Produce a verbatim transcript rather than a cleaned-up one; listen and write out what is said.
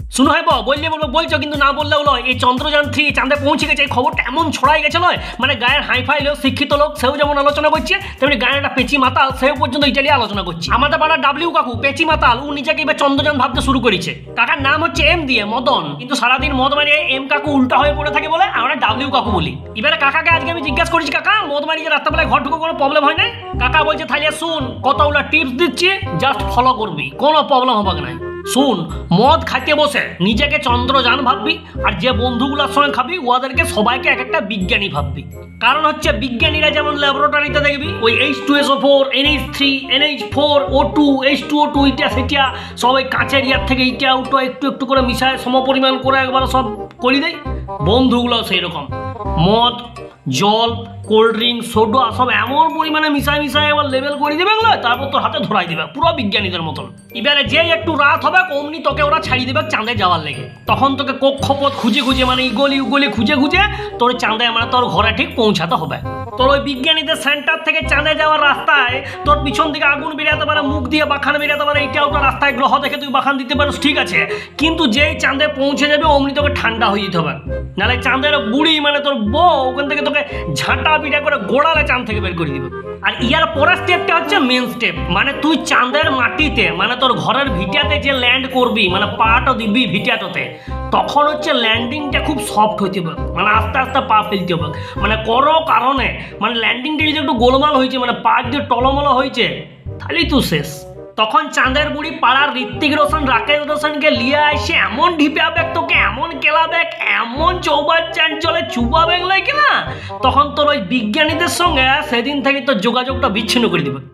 শুনো হয় বললে বলবো বলছো, কিন্তু না বললেও নয়। এই চন্দ্রযান থ্রি চাঁদে পৌঁছে গেছে, এই খবরটা এমন ছড়াই গেছে নয়, মানে গায়ের হাইফাই লোক, শিক্ষিত লোক, সেও যেমন আলোচনা করছে, তেমনি গায়ের একটা পেঁচি মাতাল সেও পর্যন্ত ইটালি আলোচনা করছে। আমাদের পাড়ার ডাব্লিউ কাকু পেঁচি মাতাল, ও নিজেকে এবার চন্দ্রযান ভাবতে শুরু করেছে। কাকার নাম হচ্ছে এম দিয়ে মদন, কিন্তু সারাদিন মদ মারিয়ে এম কাকু উল্টা হয়ে পড়ে থাকে বলে আমরা ডাব্লিউ কাকু বলি। এবারে কাকাকে আজকে আমি জিজ্ঞাসা করেছি, কাকা মদ মারিয়ে রাত্রেবেলায় ঘর ঢুকো কোনো প্রবলেম হয় না? কাকা বলছে তাহলে শুন, কতগুলো টিপস দিচ্ছি, জাস্ট ফলো করবি, কোনো প্রবলেম হবে না। শুন, মদ খাইতে বসে নিজেকে চন্দ্রযান ভাববি, আর যে বন্ধুগুলোর সঙ্গে খাবি ওদেরকে সবাইকে এক একটা বিজ্ঞানী ভাববি। কারণ হচ্ছে বিজ্ঞানীরা যেমন ল্যাবরেটরিতে দেখবি ওই H two S O four, N H three, N H four, O two, H two O two, ইটা সেটা সবাই কাঁচের ইয়ার থেকে ইটা উটো একটু একটু করে মিশায় সমপরিমাণ করে একবার সব করে দেয়। বন্ধুগুলো সেই রকম মদ, জল, কোল্ড ড্রিঙ্ক, সোডা সব এমন পরিমাণে মিশাই মিশাই এবার লেভেল করে দেবে, তারপর তোর হাতে ধরাই দেবে পুরো বিজ্ঞানীদের মতন। এবারে যে একটু রাত হবে অমনি তোকে ওরা ছাড়িয়ে দেবে চাঁদে যাওয়ার লেগে। তখন তোকে কক্ষপথ খুঁজে খুঁজে মানে ইগলি উগলি খুঁজে খুঁজে তোর চাঁদে মানে তোর ঘরে ঠিক পৌঁছাতে হবে। তোর ওই বিজ্ঞানীদের সেন্টার থেকে চাঁদে যাওয়ার রাস্তায় তোর পিছন দিকে আগুন বেরাতে পারে, মুখ দিয়ে বাখান বেরাতে পারে, এইটাও তো রাস্তায় গ্রহ দেখে তুই বাখান দিতে পারিস, ঠিক আছে, কিন্তু যেই চাঁদে পৌঁছে যাবে অমনি তোকে ঠান্ডা হয়ে যেতে হবে, নাহলে চাঁদের বুড়ি মানে তোর বউ ওখান থেকে তোকে ঝাঁটা পিটা করে গোড়ালে চাঁদ থেকে বের করে দিবে। আর ইয়ার পরের স্টেপটা হচ্ছে মেন স্টেপ, মানে তুই চাঁদের মাটিতে মানে তোর ঘরের ভিটাতে যে ল্যান্ড করবি, মানে পাটা দিবি ভিটাটোতে, তখন হচ্ছে ল্যান্ডিংটা খুব সফট হইতে হবে, মানে আস্তে আস্তে পা ফেলতে হবে। মানে কোনো কারণে মানে ল্যান্ডিংটা যদি একটু গোলমাল হয়েছে, মানে পা যদি টলমলো হয়েছে, তাহলেই তুই শেষ। তখন চাঁদের বুড়ি পাড়ার ঋত্বিক রোশন, রাকেশ রোশনকে লিয়ে আসে, এমন ঢিপাবে তোকে, এমন কেলাবে, এমন চৌবার চান চলে চুবাবে লাগে না, তখন তোর ওই বিজ্ঞানীদের সঙ্গে সেদিন থেকে তোর যোগাযোগটা বিচ্ছিন্ন করে দিবে।